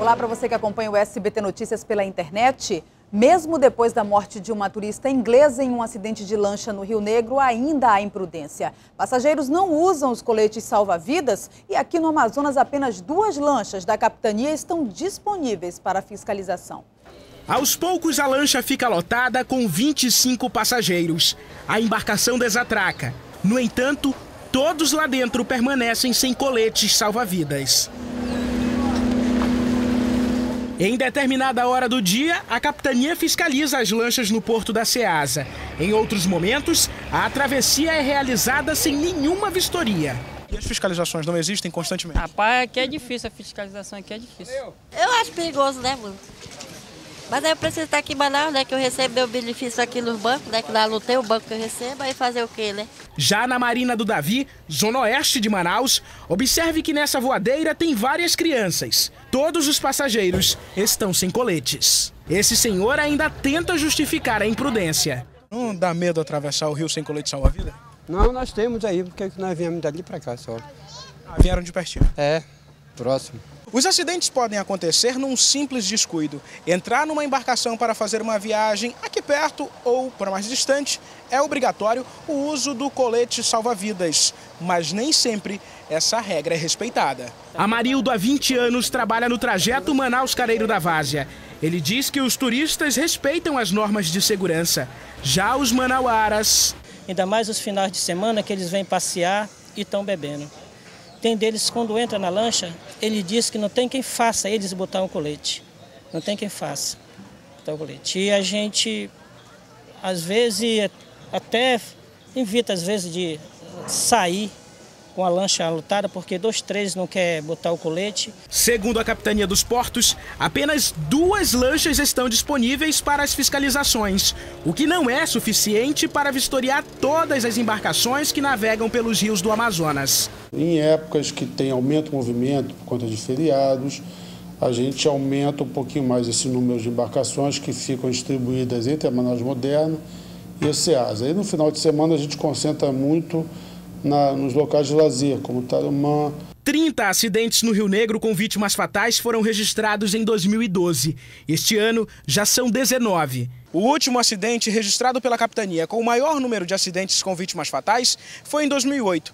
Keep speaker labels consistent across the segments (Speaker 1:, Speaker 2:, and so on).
Speaker 1: Olá para você que acompanha o SBT Notícias pela internet. Mesmo depois da morte de uma turista inglesa em um acidente de lancha no Rio Negro, ainda há imprudência. Passageiros não usam os coletes salva-vidas e aqui no Amazonas apenas 2 lanchas da capitania estão disponíveis para fiscalização.
Speaker 2: Aos poucos a lancha fica lotada com 25 passageiros. A embarcação desatraca. No entanto, todos lá dentro permanecem sem coletes salva-vidas. Em determinada hora do dia, a capitania fiscaliza as lanchas no porto da Ceasa. Em outros momentos, a travessia é realizada sem nenhuma vistoria.
Speaker 3: E as fiscalizações não existem constantemente?
Speaker 4: Rapaz, aqui é difícil, a fiscalização aqui é difícil.
Speaker 5: Eu acho perigoso, né, mano? Mas aí eu preciso estar aqui em Manaus, né, que eu recebo meu benefício aqui nos bancos, né, que lá não tem o banco que eu recebo, aí fazer o quê, né?
Speaker 2: Já na Marina do Davi, zona oeste de Manaus, observe que nessa voadeira tem várias crianças. Todos os passageiros estão sem coletes. Esse senhor ainda tenta justificar a imprudência.
Speaker 3: Não dá medo atravessar o rio sem colete salva-vida?
Speaker 6: Não, nós temos aí, porque nós viemos dali para cá só.
Speaker 3: Vieram de pertinho?
Speaker 6: É, próximo.
Speaker 3: Os acidentes podem acontecer num simples descuido. Entrar numa embarcação para fazer uma viagem aqui perto ou para mais distante é obrigatório o uso do colete salva-vidas, mas nem sempre essa regra é respeitada.
Speaker 2: Amarildo, há 20 anos, trabalha no trajeto Manaus-Careiro da Várzea. Ele diz que os turistas respeitam as normas de segurança. Já os manauaras...
Speaker 4: Ainda mais os finais de semana que eles vêm passear e estão bebendo. Tem deles, quando entra na lancha, ele diz que não tem quem faça eles botar um colete. Não tem quem faça botar um colete. E a gente, às vezes, até invita, às vezes, de sair com a lancha lotada, porque 2, 3 não quer botar o colete.
Speaker 2: Segundo a Capitania dos Portos, apenas 2 lanchas estão disponíveis para as fiscalizações, o que não é suficiente para vistoriar todas as embarcações que navegam pelos rios do Amazonas.
Speaker 7: Em épocas que tem aumento do movimento por conta de feriados, a gente aumenta um pouquinho mais esse número de embarcações que ficam distribuídas entre a Manaus Moderna e a Ceasa. Aí no final de semana a gente concentra muito nos locais de lazer, como Tarumã.
Speaker 2: 30 acidentes no Rio Negro com vítimas fatais foram registrados em 2012. Este ano já são 19.
Speaker 3: O último acidente registrado pela capitania com o maior número de acidentes com vítimas fatais foi em 2008.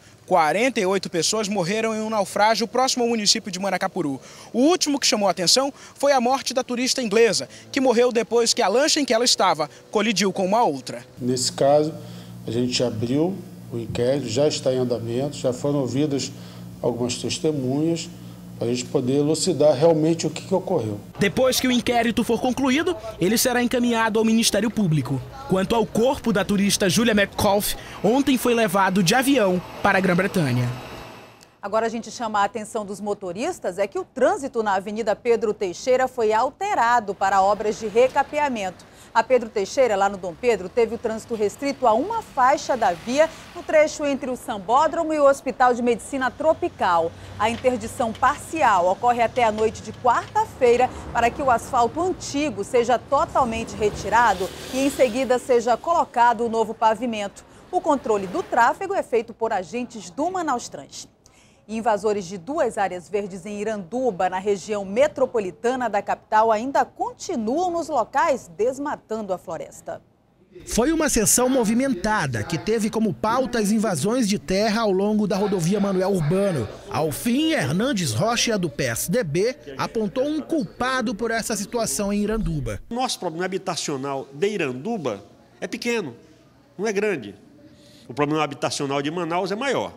Speaker 3: 48 pessoas morreram em um naufrágio próximo ao município de Manacapuru. O último que chamou a atenção foi a morte da turista inglesa, que morreu depois que a lancha em que ela estava colidiu com uma outra.
Speaker 7: Nesse caso, a gente abriu o inquérito, já está em andamento, já foram ouvidas algumas testemunhas, para a gente poder elucidar realmente o que ocorreu.
Speaker 2: Depois que o inquérito for concluído, ele será encaminhado ao Ministério Público. Quanto ao corpo da turista Julia McCullough, ontem foi levado de avião para a Grã-Bretanha.
Speaker 1: Agora a gente chama a atenção dos motoristas é que o trânsito na Avenida Pedro Teixeira foi alterado para obras de recapeamento. A Pedro Teixeira, lá no Dom Pedro, teve o trânsito restrito a uma faixa da via no trecho entre o Sambódromo e o Hospital de Medicina Tropical. A interdição parcial ocorre até a noite de quarta-feira para que o asfalto antigo seja totalmente retirado e em seguida seja colocado o novo pavimento. O controle do tráfego é feito por agentes do Manaustrans. Invasores de 2 áreas verdes em Iranduba, na região metropolitana da capital, ainda continuam nos locais desmatando a floresta.
Speaker 8: Foi uma sessão movimentada que teve como pauta as invasões de terra ao longo da rodovia Manuel Urbano. Ao fim, Hernandes Rocha, do PSDB, apontou um culpado por essa situação em Iranduba.
Speaker 9: Nosso problema habitacional de Iranduba é pequeno, não é grande. O problema habitacional de Manaus é maior.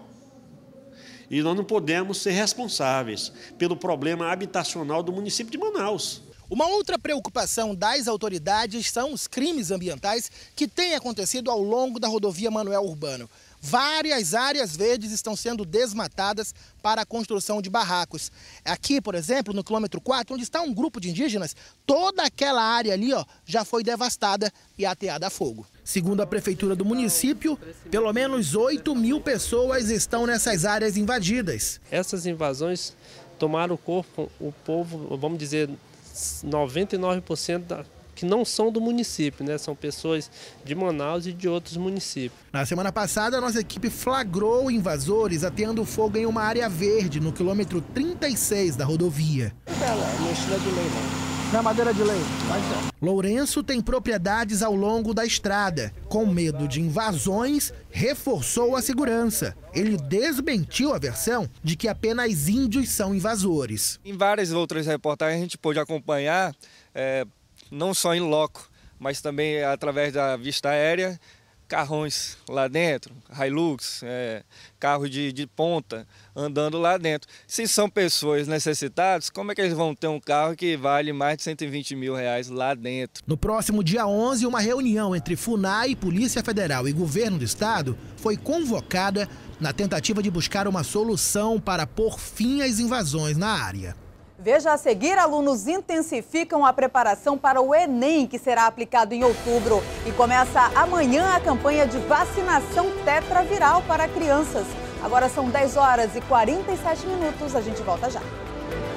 Speaker 9: E nós não podemos ser responsáveis pelo problema habitacional do município de Manaus.
Speaker 8: Uma outra preocupação das autoridades são os crimes ambientais que têm acontecido ao longo da rodovia Manuel Urbano. Várias áreas verdes estão sendo desmatadas para a construção de barracos. Aqui, por exemplo, no quilômetro 4, onde está um grupo de indígenas, toda aquela área ali já foi devastada e ateada a fogo. Segundo a prefeitura do município, pelo menos 8.000 pessoas estão nessas áreas invadidas.
Speaker 10: Essas invasões tomaram o povo, vamos dizer, 99% que não são do município, né? São pessoas de Manaus e de outros municípios.
Speaker 8: Na semana passada, a nossa equipe flagrou invasores ateando fogo em uma área verde no quilômetro 36 da rodovia.
Speaker 10: Não é estilo de lei, não.
Speaker 8: Na madeira de lei. Lourenço tem propriedades ao longo da estrada. Com medo de invasões, reforçou a segurança. Ele desmentiu a versão de que apenas índios são invasores.
Speaker 11: Em várias outras reportagens a gente pôde acompanhar, não só em loco, mas também através da vista aérea, carrões lá dentro, Hilux, carro de ponta, andando lá dentro. Se são pessoas necessitadas, como é que eles vão ter um carro que vale mais de 120 mil reais lá dentro?
Speaker 8: No próximo dia 11, uma reunião entre FUNAI, Polícia Federal e Governo do Estado foi convocada na tentativa de buscar uma solução para pôr fim às invasões na área.
Speaker 1: Veja a seguir, alunos intensificam a preparação para o Enem, que será aplicado em outubro. E começa amanhã a campanha de vacinação tetraviral para crianças. Agora são 10 horas e 47 minutos, a gente volta já.